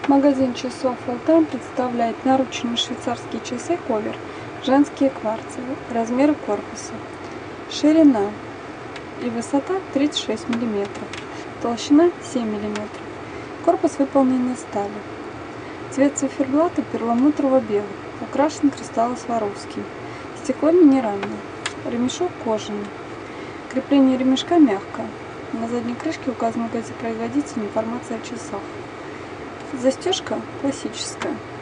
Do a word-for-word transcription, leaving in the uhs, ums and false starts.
Магазин часов Full-Time представляет наручные швейцарские часы Ковер, женские кварцевые, размеры корпуса, ширина и высота тридцать шесть миллиметров, толщина семь миллиметров, корпус выполнен из стали. Цвет циферблата перламутрово-белый, украшен кристаллом Сваровски, стекло минеральное, ремешок кожаный, крепление ремешка мягкое, на задней крышке указан магазин производителя, информация о часах. Застежка классическая.